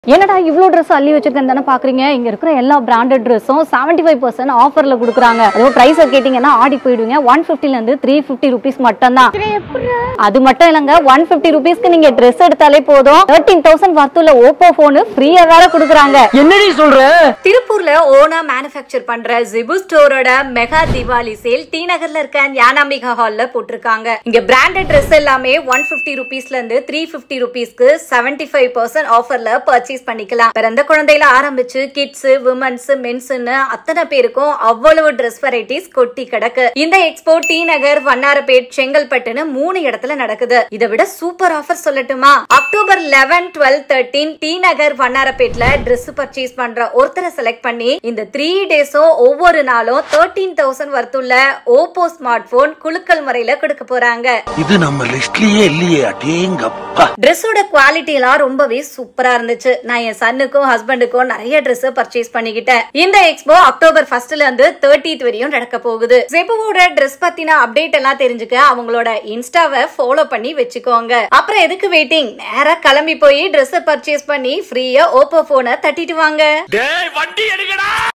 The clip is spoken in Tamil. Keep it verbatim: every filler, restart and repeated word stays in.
என்னடா இவ்ளோ Dress அள்ளி வச்சிருக்கேன்னு பாக்குறீங்க. இங்க இருக்கிற எல்லா பிராண்டட் Dressஸும் seventy-five percent ஆஃபர்ல கொடுக்குறாங்க. அதோ பிரைஸ் கேட்டிங்கன்னா ஆடி போய்டுவீங்க. one fifty ல இருந்து three fifty rupees மட்டும் தான். அது மட்டும் இல்லங்க one fifty rupeesக்கு நீங்க Dress எடுத்தாலே போதும் thirteen thousand வர்த்துள்ள Oppo phone ஃப்ரீயா வேற கொடுக்குறாங்க. என்னடி சொல்ற? திருப்பூர்ல ஓனா மேனுஃபேக்சர் பண்ற Zebustore mega Deepavali sale T நகர்ல இருக்க ஞானாம்பிகா ஹால்ல போட்டுருக்காங்க. இங்க பிராண்டட் Dress எல்லாமே one fifty rupeesல இருந்து three fifty rupeesக்கு seventy-five percent ஆஃபர்ல பர்ச்சேஸ் பண்ணிக்கலாம். பிறந்த குழந்தையில ஆரம்பிச்சு கிட்ஸ், விமன்ஸ், மென்ஸ்னு அத்தனை பேருக்கும் அவ்வளவு Dress வெரைட்டிஸ் கொட்டி கிடக்கு. இந்த எக்ஸ்போ டி நகர், வண்ணாரப்பேட், செங்கல்பட்டுன்னு மூணு இடத்துல நடக்குது. இதை விட சூப்பர் ஆஃபர் சொல்லட்டுமா? October eleven, twelve, thirteen T Nagar, வண்ணாரப்பேட்ல Dress பர்ச்சேஸ் பண்ற ஒருத்தரை செலக்ட் பண்ணி இந்த த்ரீ டேஸும் ஒவ்வொரு நாளும் thirteen thousand வர்த்துள்ள Oppo ஸ்மார்ட் போன் குலுக்கல் முறையில கொடுக்க போறாங்க. இது நம்ம லிஸ்ட்லயே இல்லையே. அடேங்கப்பா. Dressோட குவாலிட்டி எல்லாம் ரொம்பவே சூப்பரா இருந்துச்சு. நான் என் சன்னுக்கும் ஹஸ்பண்டுக்கும் நிறைய Dress பர்ச்சேஸ் பண்ணிக்கிட்டேன். இந்த எக்ஸ்போ அக்டோபர் ஃபர்ஸ்ட்ல இருந்து thirtieth வரையும் நடக்க போகுது. Zebuவோட Dress பத்தின அப்டேட் எல்லாம் தெரிஞ்சுக்க அவங்களோட இன்ஸ்டாவை ஃபாலோ பண்ணி வச்சுக்கோங்க. அப்புறம் எதுக்கு வெயிட்டிங்? நேரா கிளம்பி போய் Dress பர்ச்சேஸ் பண்ணி ஃப்ரீயா Oppo போனை தட்டிட்டு வாங்க. டேய் வண்டி எடுங்கடா.